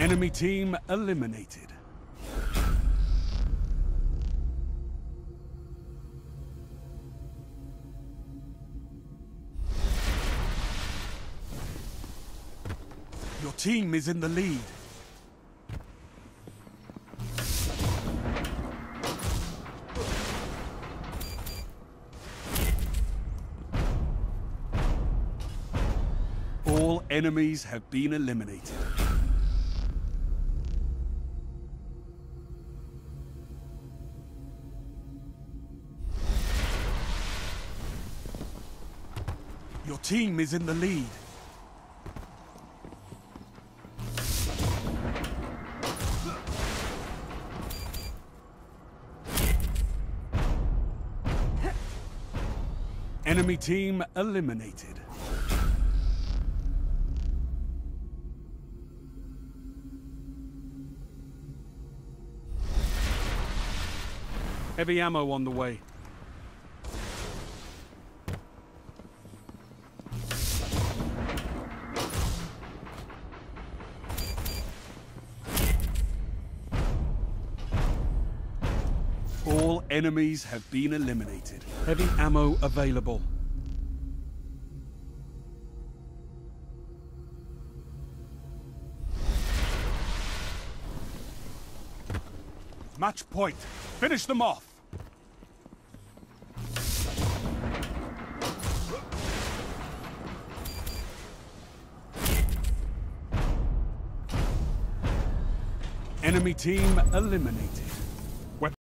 Enemy team eliminated. Your team is in the lead. All enemies have been eliminated. Your team is in the lead. Enemy team eliminated. Heavy ammo on the way. All enemies have been eliminated. Heavy ammo available. Match point. Finish them off. Enemy team eliminated.